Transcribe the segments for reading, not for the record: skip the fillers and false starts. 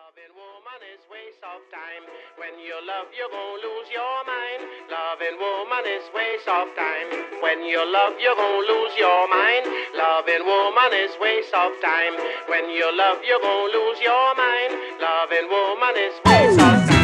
Loving woman is waste of time. When you love, you're gonna lose your mind. Loving woman is waste of time. When you love, you're gonna lose your mind. Loving woman is waste of time. When you love, you're gonna lose your mind. Loving woman is waste of time.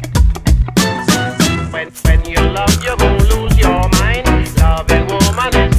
When you love, you're gonna lose your mind. Loving woman is